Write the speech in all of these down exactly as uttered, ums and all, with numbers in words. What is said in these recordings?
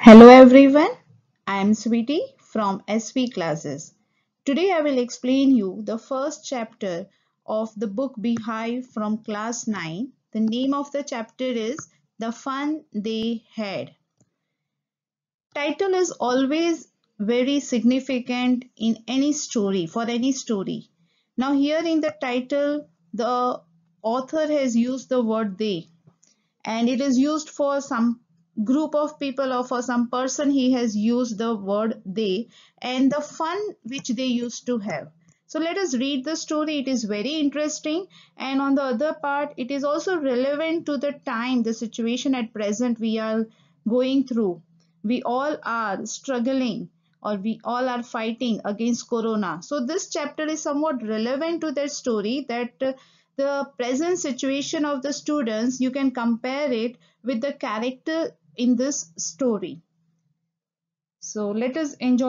Hello everyone, I am Sweetie from S V Classes. Today I will explain you the first chapter of the book Beehive from class nine. The name of the chapter is The Fun They Had. Title is always very significant in any story, for any story. Now here in the title, the author has used the word they, and it is used for some group of people or for some person. He has used the word they and the fun which they used to have. So let us read the story. It is very interesting, and on the other part it is also relevant to the time, the situation at present we are going through. We all are struggling, or we all are fighting against corona. So this chapter is somewhat relevant to that story, that uh, the present situation of the students, you can compare it with the character in this story. So let us enjoy.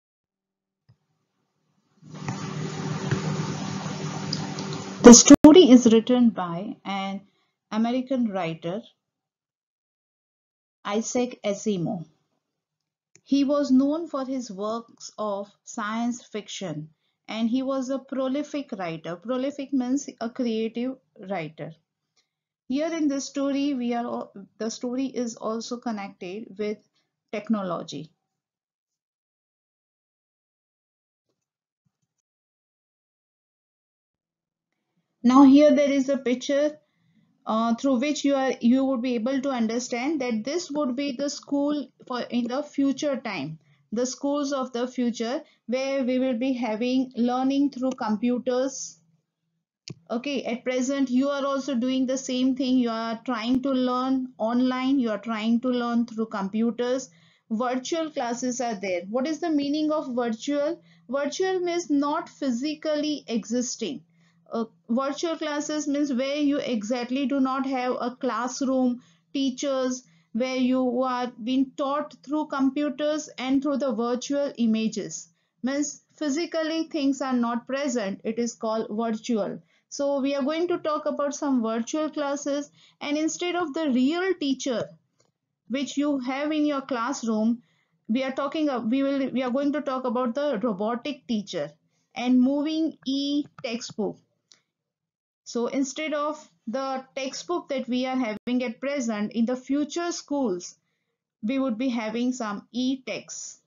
The story is written by an American writer, Isaac Asimov. He was known for his works of science fiction, and he was a prolific writer. Prolific means a creative writer. Here in this story, we are the story is also connected with technology. Now here there is a picture uh, through which you are you would be able to understand that this would be the school for in the future time, the schools of the future, where we will be having learning through computers. Okay, at present you are also doing the same thing. You are trying to learn online, you are trying to learn through computers. Virtual classes are there. What is the meaning of virtual? Virtual means not physically existing. Uh, virtual classes means where you exactly do not have a classroom, teachers, where you are being taught through computers and through the virtual images. Means physically things are not present. It is called virtual. So we are going to talk about some virtual classes, and instead of the real teacher which you have in your classroom, we are talking we will we are going to talk about the robotic teacher and moving e-textbook. So instead of the textbook that we are having at present, in the future schools, we would be having some e-texts.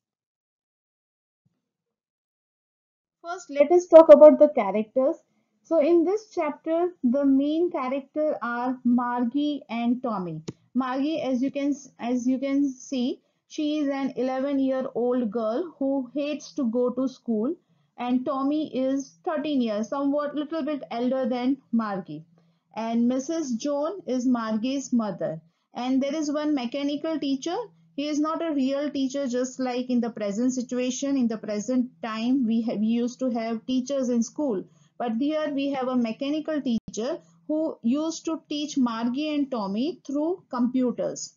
First, let us talk about the characters. So in this chapter, the main character are Margie and Tommy. Margie, as you can as you can see, she is an eleven year old girl who hates to go to school, and Tommy is thirteen years, somewhat little bit elder than Margie. And Missus Joan is Margie's mother. And there is one mechanical teacher. He is not a real teacher, just like in the present situation. In the present time, we, have, we used to have teachers in school. But here we have a mechanical teacher who used to teach Margie and Tommy through computers.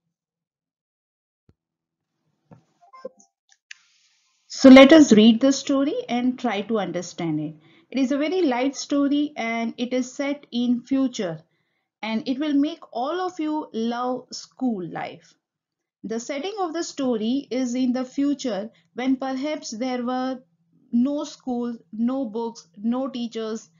So let us read the story and try to understand it. It is a very light story, and it is set in future, and it will make all of you love school life. The setting of the story is in the future, when perhaps there were no schools, no books, no teachers,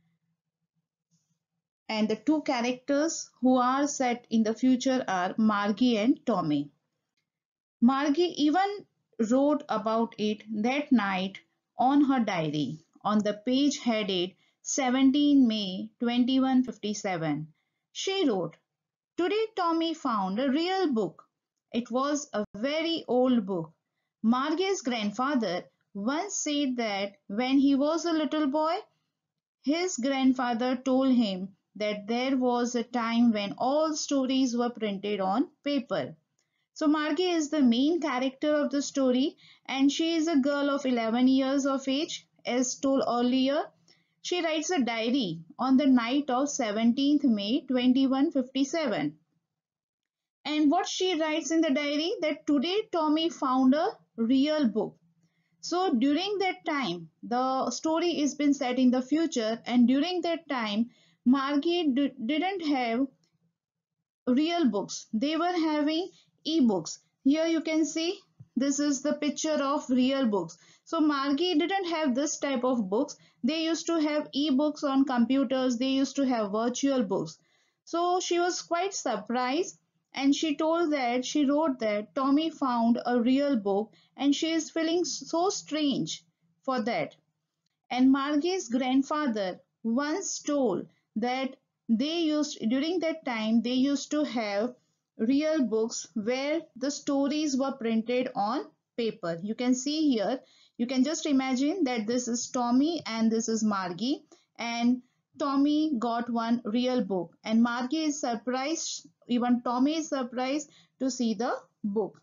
and the two characters who are set in the future are Margie and Tommy. Margie even wrote about it that night on her diary, on the page headed seventeenth May twenty-one fifty-seven. She wrote, "Today Tommy found a real book. It was a very old book. Margie's grandfather once said that when he was a little boy, his grandfather told him that there was a time when all stories were printed on paper." So Margie is the main character of the story, and she is a girl of eleven years of age, as told earlier. She writes a diary on the night of seventeenth May twenty-one fifty-seven. And what she writes in the diary, that today Tommy found a real book. So during that time, the story is been set in the future, and during that time, Margie didn't have real books. They were having e-books. Here you can see this is the picture of real books. So Margie didn't have this type of books. They used to have e-books on computers. They used to have virtual books. So she was quite surprised and she told that she wrote that Tommy found a real book and she is feeling so strange for that. And Margie's grandfather once told that they used during that time they used to have real books where the stories were printed on paper. You can see here, you can just imagine that this is Tommy and this is Margie, and Tommy got one real book and Margie is surprised, even Tommy is surprised to see the book.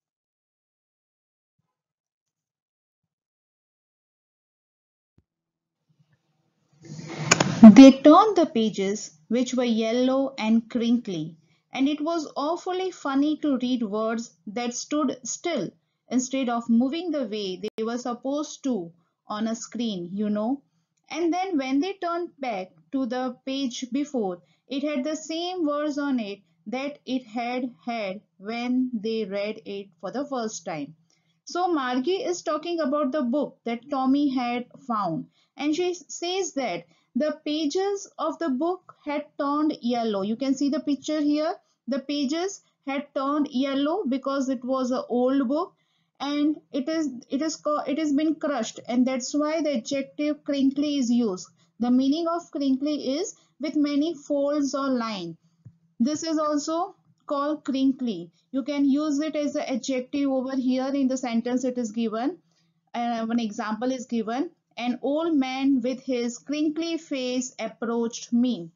They turned the pages, which were yellow and crinkly, and it was awfully funny to read words that stood still instead of moving the way they were supposed to on a screen, you know. And then when they turned back to the page before, it had the same words on it that it had had when they read it for the first time. So Margie is talking about the book that Tommy had found, and she says that the pages of the book had turned yellow. You can see the picture here. The pages had turned yellow because it was an old book, and it is it is it has been crushed, and that's why the adjective crinkly is used. The meaning of crinkly is with many folds or lines. This is also called crinkly. You can use it as an adjective over here in the sentence it is given. Uh, one example is given. An old man with his crinkly face approached me.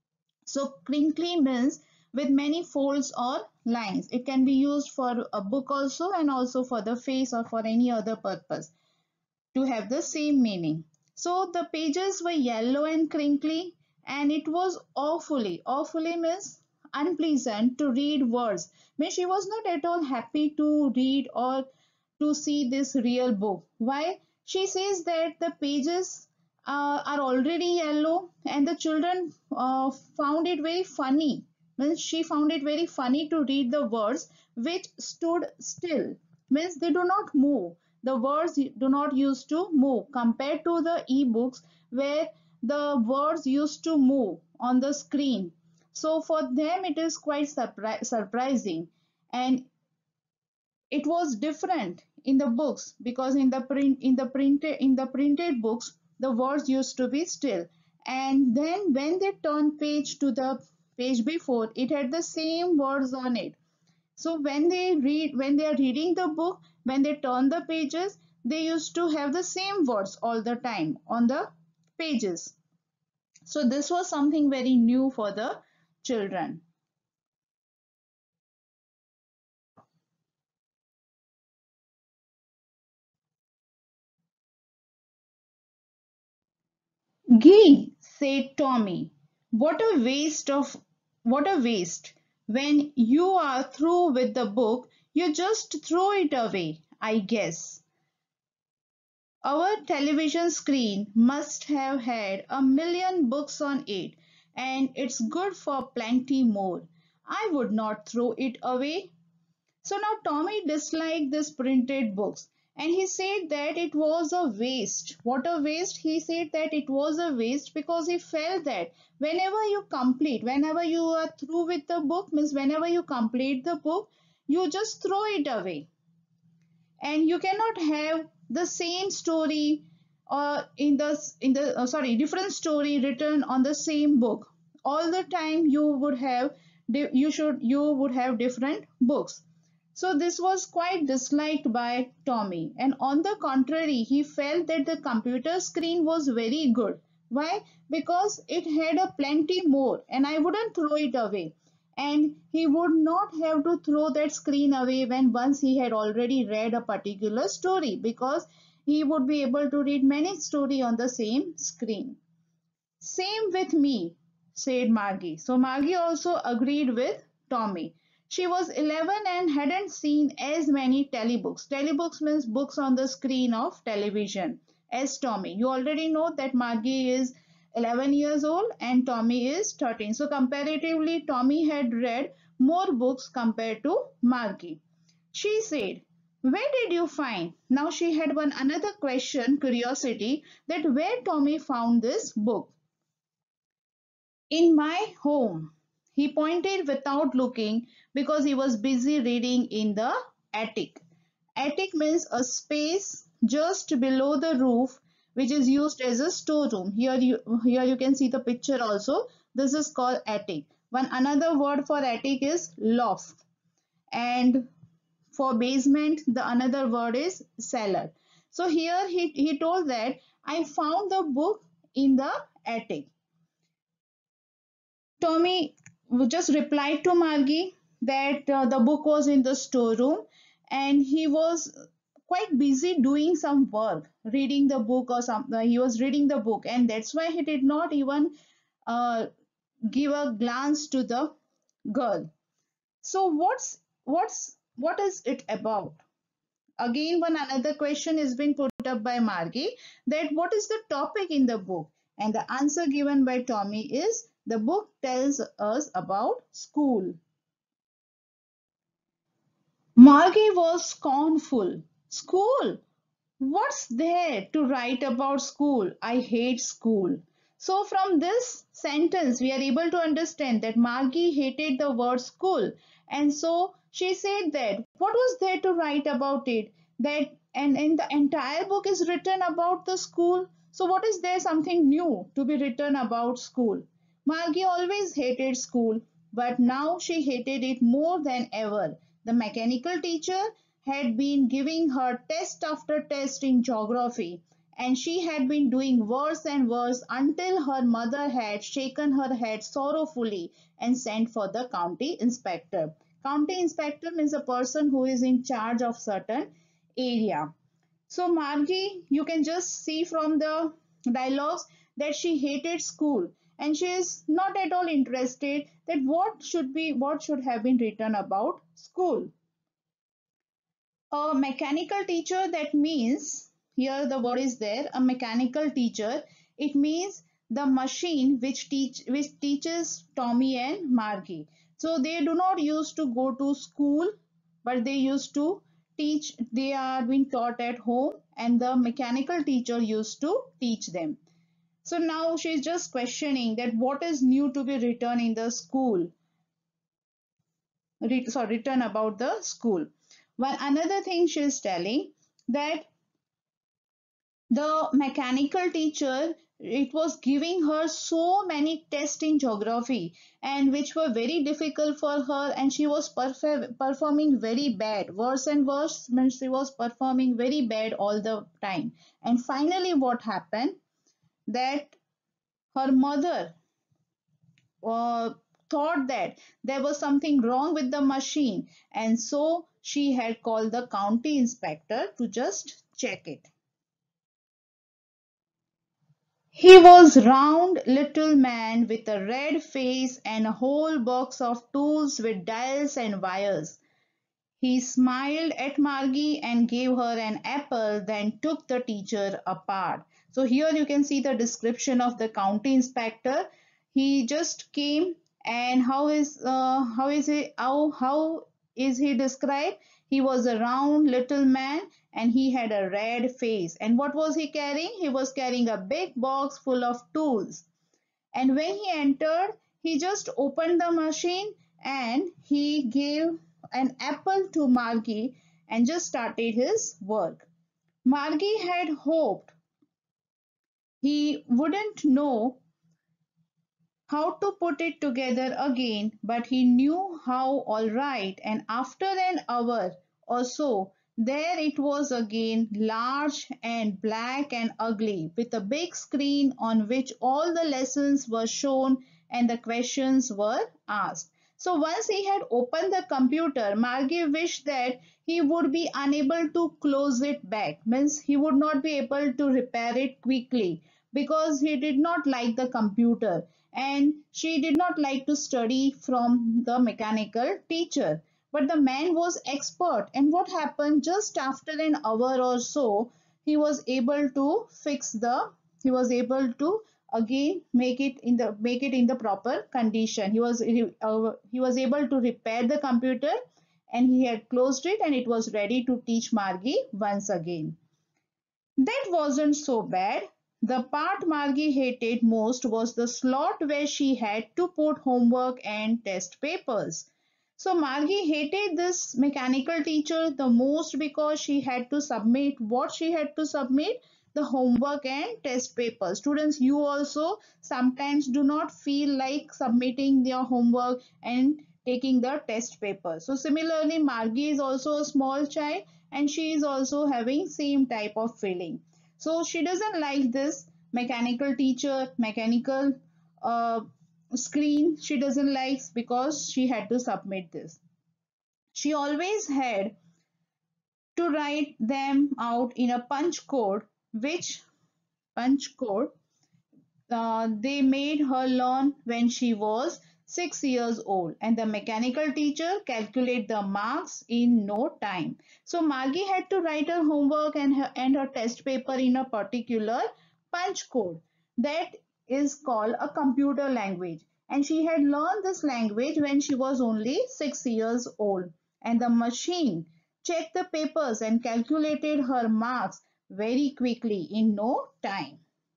So crinkly means with many folds or lines. It can be used for a book also and also for the face or for any other purpose to have the same meaning. So the pages were yellow and crinkly, and it was awfully, awfully means unpleasant to read words. Means she was not at all happy to read or to see this real book. Why? She says that the pages uh, are already yellow and the children uh, found it very funny. Means she found it very funny to read the words which stood still. Means they do not move. The words do not used to move compared to the e-books where the words used to move on the screen. So for them it is quite surpri surprising, and it was different in the books because in the print in the printed in the printed books the words used to be still, and then when they turned page to the page before, it had the same words on it. So when they read when they are reading the book, when they turn the pages, they used to have the same words all the time on the pages. So this was something very new for the children. Gee, said Tommy, what a waste of what a waste. When you are through with the book, you just throw it away, I guess. Our television screen must have had a million books on it, and it's good for plenty more. I would not throw it away. So now Tommy disliked these printed books and he said that it was a waste. What a waste? He said that it was a waste because he felt that whenever you complete, whenever you are through with the book, means whenever you complete the book, you just throw it away, and you cannot have the same story or in the in the uh, sorry different story written on the same book all the time. You would have you should you would have different books. So this was quite disliked by Tommy, and on the contrary, he felt that the computer screen was very good. Why? Because it had a plenty more, and I wouldn't throw it away. And he would not have to throw that screen away when once he had already read a particular story, because he would be able to read many stories on the same screen. Same with me, said Margie. So Margie also agreed with Tommy. She was eleven and hadn't seen as many telebooks. Telebooks means books on the screen of television as Tommy. You already know that Margie is eleven years old and Tommy is thirteen. So comparatively, Tommy had read more books compared to Margie. She said, where did you find? Now she had one another question, curiosity, that where Tommy found this book. In my home. He pointed without looking because he was busy reading in the attic. Attic means a space just below the roof which is used as a storeroom. Here you, here you can see the picture also. This is called attic. One another word for attic is loft. And for basement, the another word is cellar. So here he, he told that I found the book in the attic. Tommy just replied to Margie that uh, the book was in the storeroom and he was quite busy doing some work, reading the book or something. He was reading the book, and that's why he did not even uh, give a glance to the girl. So what's what's what is it about? Again, one another question has been put up by Margie, that what is the topic in the book? And the answer given by Tommy is the book tells us about school. Margie was scornful. School? What's there to write about school? I hate school. So from this sentence, we are able to understand that Margie hated the word school. And so she said that what was there to write about it? That and, and the entire book is written about the school. So what is there something new to be written about school? Margie always hated school, but now she hated it more than ever. The mechanical teacher had been giving her test after test in geography, and she had been doing worse and worse until her mother had shaken her head sorrowfully and sent for the county inspector. County inspector means a person who is in charge of certain area. So Margie, you can just see from the dialogues that she hated school and she is not at all interested that what should be what should have been written about school. A mechanical teacher, that means, here the word is there, a mechanical teacher. It means the machine which teach which teaches Tommy and Margie. So they do not used to go to school, but they used to teach. They are being taught at home, and the mechanical teacher used to teach them. So now she's just questioning that what is new to be written in the school, re- sorry, written about the school. One another thing she's telling that the mechanical teacher, it was giving her so many tests in geography and which were very difficult for her, and she was perf- performing very bad, worse and worse, means she was performing very bad all the time. And finally what happened, that her mother uh, thought that there was something wrong with the machine, and so she had called the county inspector to just check it. He was round little man with a red face and a whole box of tools with dials and wires. He smiled at Margie and gave her an apple, then took the teacher apart. So here you can see the description of the county inspector. He just came, and how is uh, how is he how how is he described? He was a round little man and he had a red face. And what was he carrying? He was carrying a big box full of tools. And when he entered, he just opened the machine and he gave an apple to Margie and just started his work. Margie had hoped he wouldn't know how to put it together again, but he knew how all right, and after an hour or so, there it was again, large and black and ugly, with a big screen on which all the lessons were shown and the questions were asked. So once he had opened the computer, Margie wished that he would be unable to close it back, means he would not be able to repair it quickly because he did not like the computer and she did not like to study from the mechanical teacher. But the man was expert, and what happened, just after an hour or so, he was able to fix the he was able to again make it in the make it in the proper condition. He was he, uh, he was able to repair the computer, and he had closed it and it was ready to teach Margie once again. That wasn't so bad. The part Margie hated most was the slot where she had to put homework and test papers. So Margie hated this mechanical teacher the most because she had to submit what she had to submit, the homework and test papers. Students, you also sometimes do not feel like submitting their homework and taking the test paper. So similarly, Margie is also a small child and she is also having same type of feeling. So she doesn't like this mechanical teacher, mechanical uh, screen she doesn't like because she had to submit this. She always had to write them out in a punch code, which punch code uh, they made her learn when she was six years old, and the mechanical teacher calculate the marks in no time. So Margie had to write her homework and her, and her test paper in a particular punch code that is called a computer language, and she had learned this language when she was only six years old, and the machine checked the papers and calculated her marks very quickly in no time.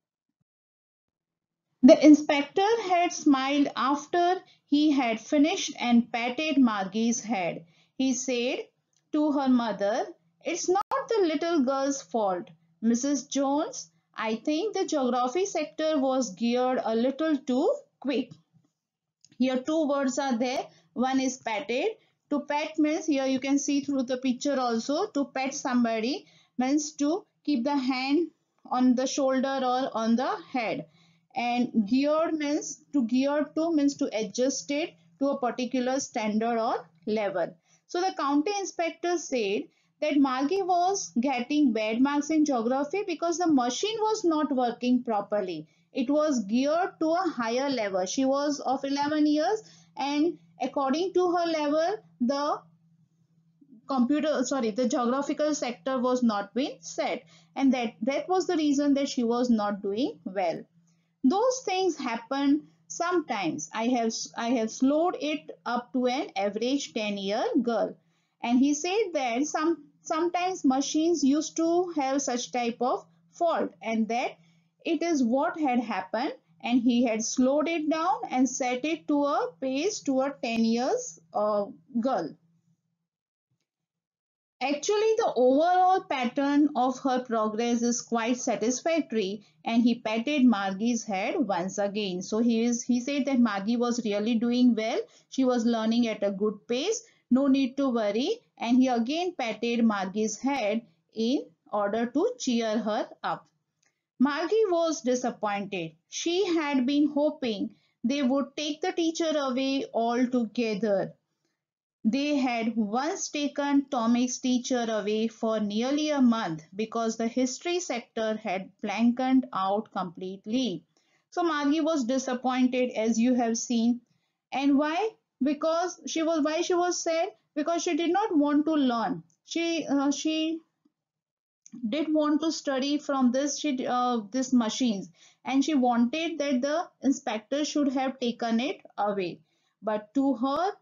The inspector had smiled after he had finished and patted Margie's head. He said to her mother, "It's not the little girl's fault, Missus Jones. I think the geography sector was geared a little too quick." Here two words are there. One is patted. To pat means, here you can see through the picture also, to pat somebody means to keep the hand on the shoulder or on the head. And geared means, to gear to means to adjust it to a particular standard or level. So the county inspector said that Margie was getting bad marks in geography because the machine was not working properly. It was geared to a higher level. She was of eleven years, and according to her level, the computer, sorry, the geographical sector was not being set, and that, that was the reason that she was not doing well. Those things happen sometimes. I have I have slowed it up to an average ten year girl. And he said that some sometimes machines used to have such type of fault, and that it is what had happened, and he had slowed it down and set it to a pace to a ten years uh, girl. Actually, the overall pattern of her progress is quite satisfactory, and he patted Margie's head once again. So he is he said that Margie was really doing well. She was learning at a good pace. No need to worry. And he again patted Margie's head in order to cheer her up. Margie was disappointed. She had been hoping they would take the teacher away altogether. They had once taken Tommy's teacher away for nearly a month because the history sector had blanked out completely. So Margie was disappointed, as you have seen. And why? Because she was why she was sad? Because she did not want to learn. She uh, she did want to study from this she uh, this machines, and she wanted that the inspector should have taken it away. But to her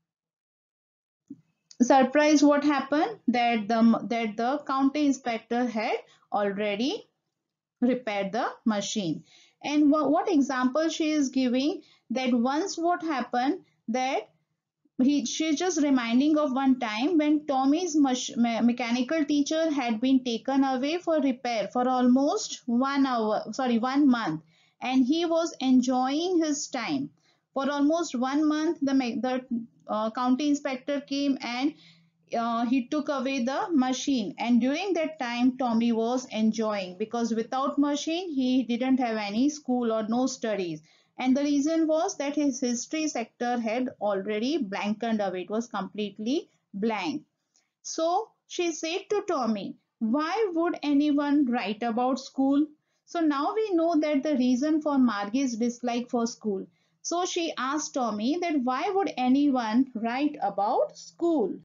surprise, what happened, that the that the county inspector had already repaired the machine. And wha- what example she is giving, that once what happened, that he she's just reminding of one time when Tommy's mach- me- mechanical teacher had been taken away for repair for almost one hour sorry one month, and he was enjoying his time. For almost one month, the the uh, county inspector came and uh, he took away the machine, and during that time Tommy was enjoying, because without machine he didn't have any school or no studies. And the reason was that his history sector had already blanked away, it was completely blank. So she said to Tommy, "Why would anyone write about school?" So now we know that the reason for Margie's dislike for school. So she asked Tommy that why would anyone write about school?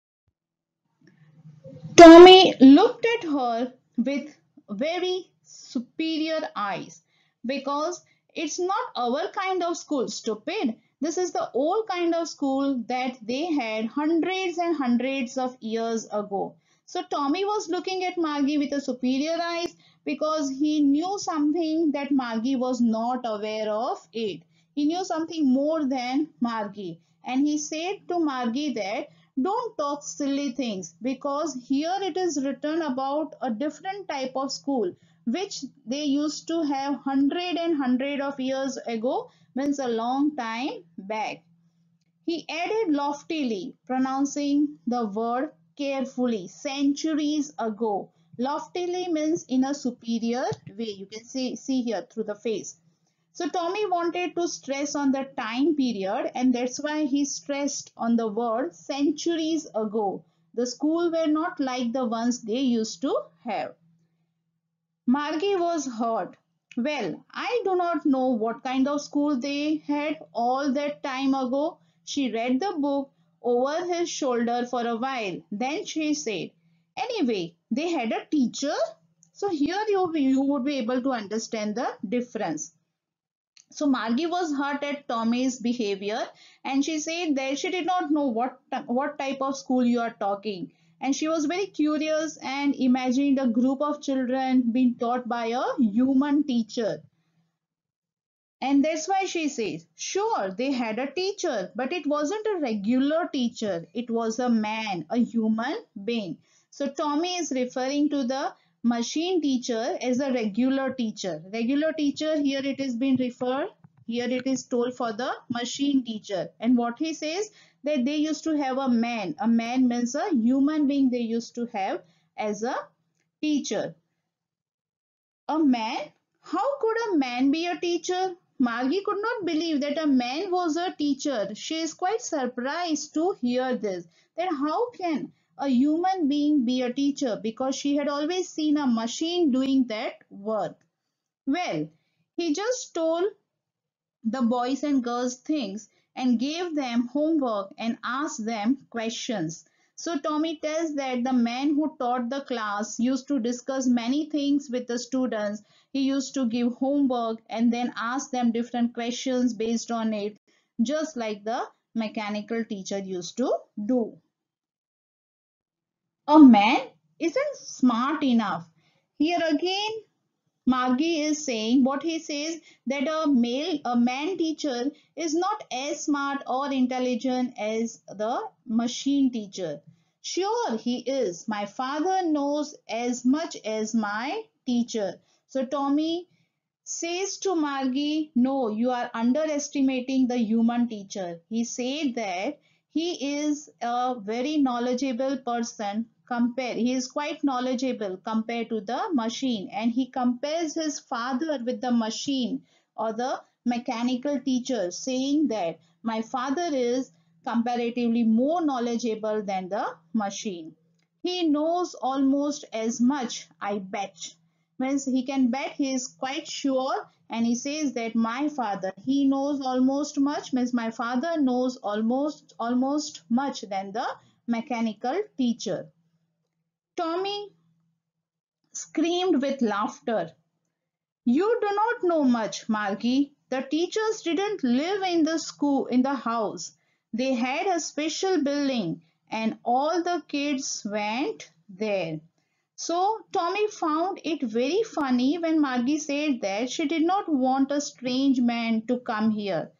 Tommy looked at her with very superior eyes. "Because it's not our kind of school, stupid. This is the old kind of school that they had hundreds and hundreds of years ago. So Tommy was looking at Margie with a superior eyes because he knew something that Margie was not aware of it. He knew something more than Margie. And he said to Margie that don't talk silly things because here it is written about a different type of school which they used to have hundred and hundred of years ago, means a long time back. He added loftily, pronouncing the word carefully, centuries ago. Loftily means in a superior way. You can see, see here through the face. So Tommy wanted to stress on the time period, and that's why he stressed on the word centuries ago. The school were not like the ones they used to have. Margie was hurt. Well, I do not know what kind of school they had all that time ago. She read the book over his shoulder for a while. Then she said, anyway, they had a teacher. So here you, you would be able to understand the difference. So Margie was hurt at Tommy's behavior and she said that she did not know what, what type of school you are talking. And she was very curious and imagined a group of children being taught by a human teacher. And that's why she says, sure, they had a teacher, but it wasn't a regular teacher. It was a man, a human being. So Tommy is referring to the machine teacher as a regular teacher. Regular teacher, here it is being referred, here it is told for the machine teacher. And what he says, that they used to have a man. A man means a human being they used to have as a teacher. A man? How could a man be a teacher? Margie could not believe that a man was a teacher. She is quite surprised to hear this. That how can a human being be a teacher? Because she had always seen a machine doing that work. Well, he just told the boys and girls things and gave them homework and asked them questions. So Tommy tells that the man who taught the class used to discuss many things with the students. He used to give homework and then ask them different questions based on it, just like the mechanical teacher used to do. A man isn't smart enough. Here again, Margie is saying what he says, that a male, a man teacher is not as smart or intelligent as the machine teacher. Sure, he is. My father knows as much as my teacher. So Tommy says to Margie, no, you are underestimating the human teacher. He said that he is a very knowledgeable person compare he is quite knowledgeable compared to the machine, and he compares his father with the machine or the mechanical teacher, saying that my father is comparatively more knowledgeable than the machine. He knows almost as much, I bet. Means he can bet, he is quite sure, and he says that my father, he knows almost much, means my father knows almost almost much than the mechanical teacher. Tommy screamed with laughter. You do not know much, Margie. The teachers didn't live in the school, in the house. They had a special building and all the kids went there. So Tommy found it very funny when Margie said that she did not want a strange man to come here.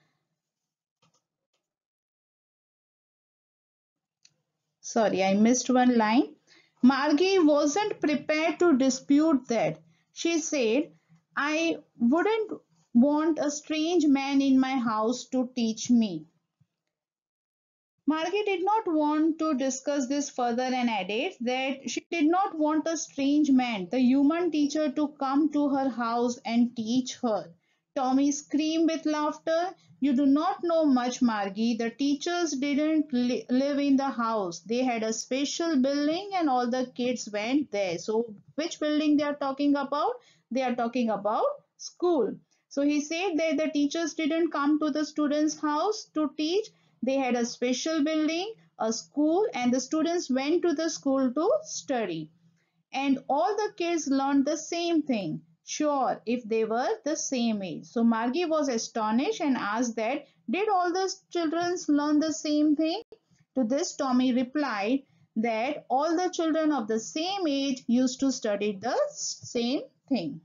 Sorry, I missed one line. Margie wasn't prepared to dispute that. She said, I wouldn't want a strange man in my house to teach me. Margie did not want to discuss this further and added that she did not want a strange man, the human teacher, to come to her house and teach her. Tommy screamed with laughter. You do not know much, Margie. The teachers didn't li live in the house. They had a special building and all the kids went there. So which building they are talking about? They are talking about school. So he said that the teachers didn't come to the students' house to teach. They had a special building, a school, and the students went to the school to study. And all the kids learned the same thing. sure if they were the same age. So Margie was astonished and asked that, did all the children learn the same thing? To this, Tommy replied that all the children of the same age used to study the same thing.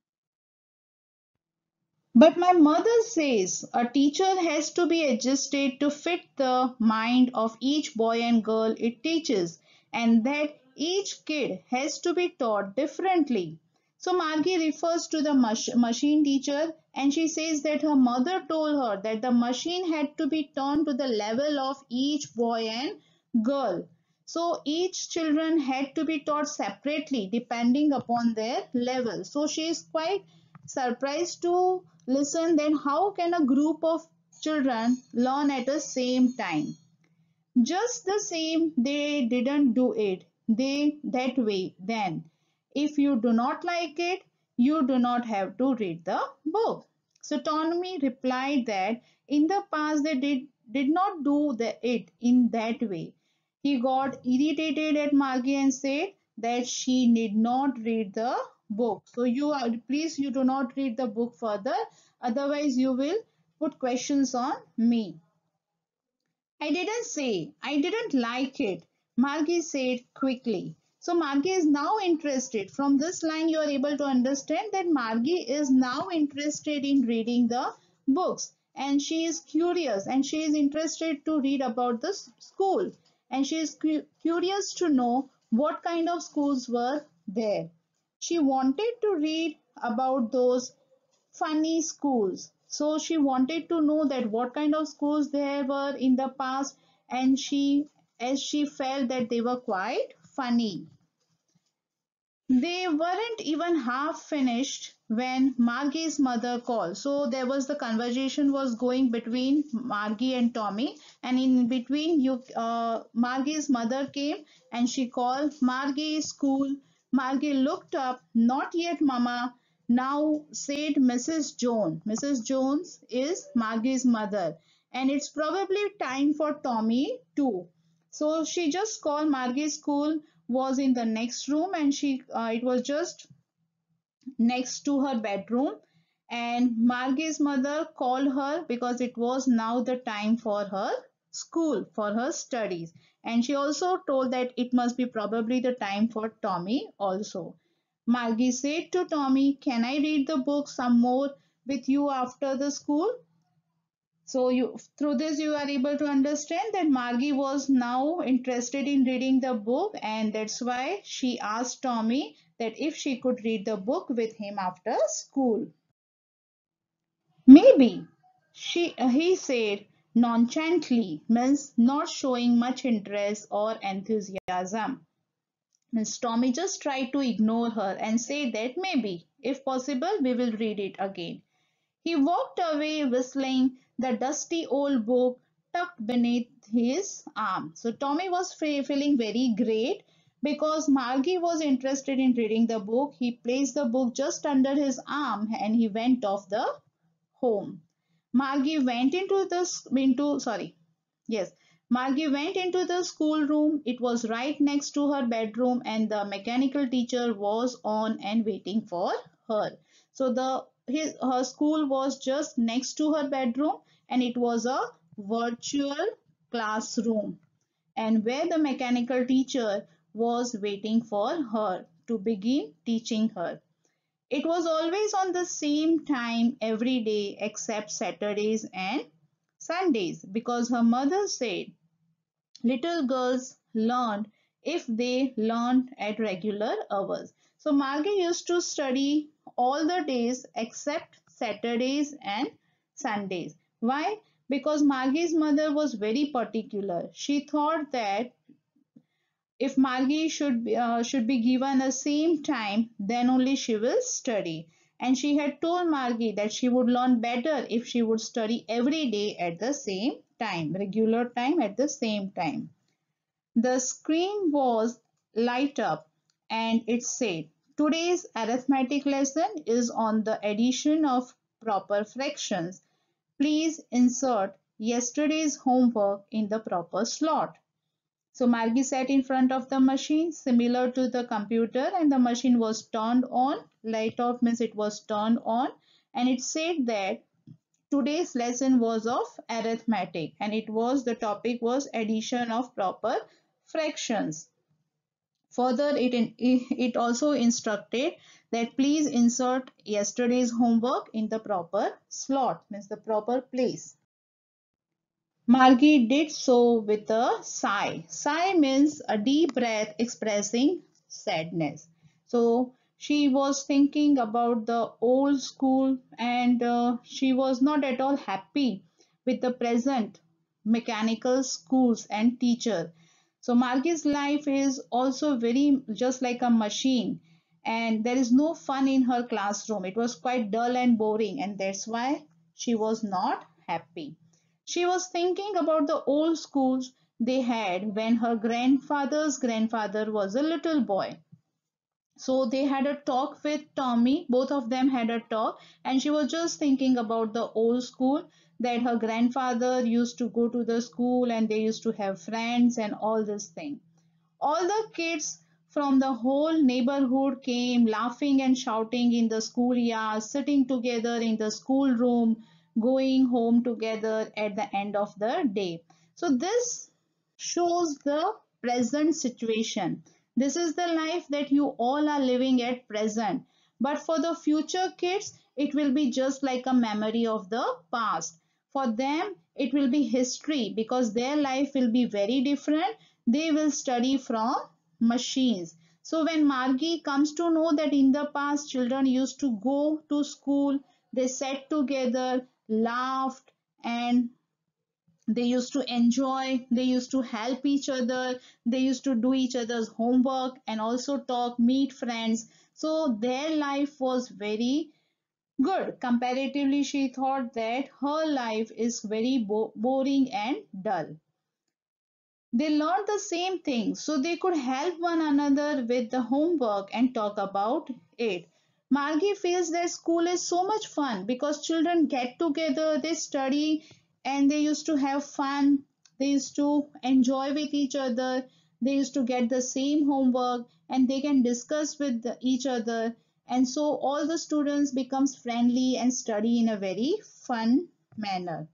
But my mother says a teacher has to be adjusted to fit the mind of each boy and girl it teaches, and that each kid has to be taught differently. So Margie refers to the mach- machine teacher, and she says that her mother told her that the machine had to be turned to the level of each boy and girl. So each children had to be taught separately depending upon their level. So she is quite surprised to listen then how can a group of children learn at the same time. Just the same, they didn't do it they that way then. If you do not like it, you do not have to read the book. So Tommy replied that in the past they did, did not do the, it in that way. He got irritated at Margie and said that she need not read the book. So you are please you do not read the book further, otherwise you will put questions on me. I didn't say I didn't like it, Margie said quickly. So Margie is now interested. From this line, you are able to understand that Margie is now interested in reading the books, and she is curious and she is interested to read about the school, and she is cu- curious to know what kind of schools were there. She wanted to read about those funny schools. So she wanted to know that what kind of schools there were in the past, and she as she felt that they were quite funny. They weren't even half finished when Margie's mother called. So there was the conversation was going between Margie and Tommy, and in between, you uh, Margie's mother came and she called Margie school. Margie looked up. Not yet, Mama. Now said Missus Jones. Missus Jones is Margie's mother, and it's probably time for Tommy too. So she just called Margie's school was in the next room, and she uh, it was just next to her bedroom, and Margie's mother called her because it was now the time for her school for her studies, and she also told that it must be probably the time for Tommy also. Margie said to Tommy, can I read the book some more with you after the school? So you through this you are able to understand that Margie was now interested in reading the book, and that's why she asked Tommy that if she could read the book with him after school. Maybe, she he said nonchalantly, means not showing much interest or enthusiasm. Miss Tommy just tried to ignore her and say that maybe, if possible, we will read it again. He walked away whistling, the dusty old book tucked beneath his arm. So Tommy was feeling very great because Margie was interested in reading the book. He placed the book just under his arm and he went off the home. Margie went into the into sorry Yes, Margie went into the schoolroom. It was right next to her bedroom, and the mechanical teacher was on and waiting for her. So the his her school was just next to her bedroom, and it was a virtual classroom, and where the mechanical teacher was waiting for her to begin teaching her. It was always on the same time every day except Saturdays and Sundays, because her mother said little girls learned if they learned at regular hours. So Margie used to study all the days except Saturdays and Sundays. Why? Because Margie's mother was very particular. She thought that if Margie should be, uh, should be given the same time, then only she will study. And she had told Margie that she would learn better if she would study every day at the same time, regular time at the same time. The screen was light up and it said, today's arithmetic lesson is on the addition of proper fractions. Please insert yesterday's homework in the proper slot. So Margie sat in front of the machine similar to the computer, and the machine was turned on. Light off means it was turned on, and it said that today's lesson was of arithmetic, and it was the topic was addition of proper fractions. Further, it, in, it also instructed that please insert yesterday's homework in the proper slot, means the proper place. Margie did so with a sigh. Sigh means a deep breath expressing sadness. So she was thinking about the old school, and uh, she was not at all happy with the present mechanical schools and teacher. So Margie's life is also very just like a machine, and there is no fun in her classroom. It was quite dull and boring, and that's why she was not happy. She was thinking about the old schools they had when her grandfather's grandfather was a little boy. So they had a talk with Tommy, both of them had a talk, and she was just thinking about the old school, that her grandfather used to go to the school and they used to have friends and all this thing. All the kids from the whole neighborhood came laughing and shouting in the schoolyard, sitting together in the schoolroom, going home together at the end of the day. So this shows the present situation. This is the life that you all are living at present. But for the future kids, it will be just like a memory of the past. For them, it will be history because their life will be very different. They will study from machines. So when Margie comes to know that in the past children used to go to school, they sat together, laughed, and they used to enjoy, they used to help each other, they used to do each other's homework and also talk, meet friends. So their life was very good. Comparatively, she thought that her life is very bo boring and dull. They learned the same thing, so they could help one another with the homework and talk about it. Margie feels that school is so much fun because children get together, they study, and they used to have fun. They used to enjoy with each other. They used to get the same homework and they can discuss with the- each other. And so all the students becomes friendly and study in a very fun manner.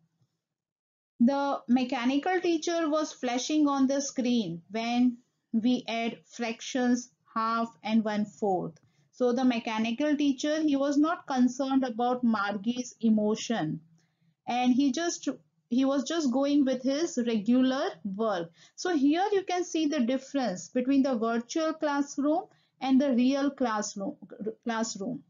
The mechanical teacher was flashing on the screen when we add fractions, half and one fourth. So the mechanical teacher, he was not concerned about Margie's emotion, and he just he was just going with his regular work. So here you can see the difference between the virtual classroom and the real classroom classroom.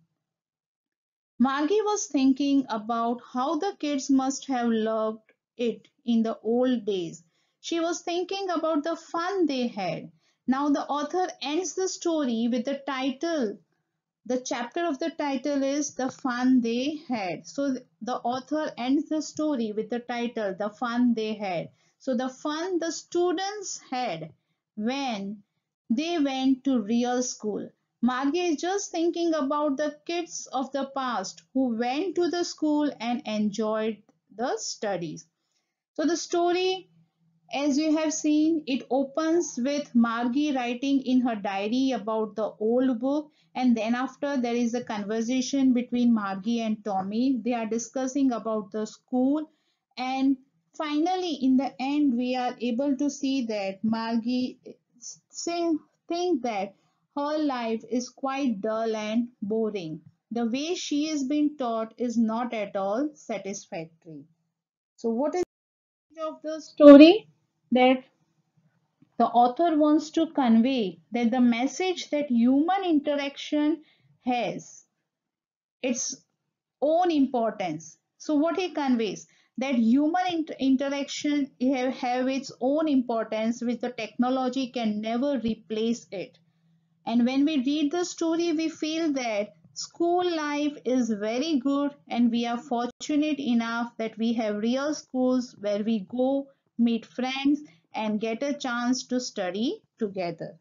Margie was thinking about how the kids must have loved it in the old days. She was thinking about the fun they had. Now the author ends the story with the title. The chapter of the title is The Fun They Had. So the author ends the story with the title The Fun They Had. So the fun the students had when they went to real school. Margie is just thinking about the kids of the past who went to the school and enjoyed the studies. So the story, as you have seen, it opens with Margie writing in her diary about the old book, and then after there is a conversation between Margie and Tommy. They are discussing about the school, and finally in the end we are able to see that Margie saying think that her life is quite dull and boring. The way she is being taught is not at all satisfactory. So what is of the story? That the author wants to convey that the message that human interaction has its own importance. So what he conveys, that human inter interaction have, have its own importance, which the technology can never replace it. And when we read the story, we feel that school life is very good and we are fortunate enough that we have real schools where we go, meet friends, and get a chance to study together.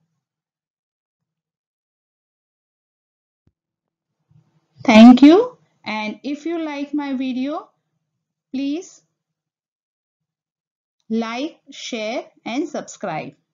Thank you. And if you like my video, please like, share, and subscribe.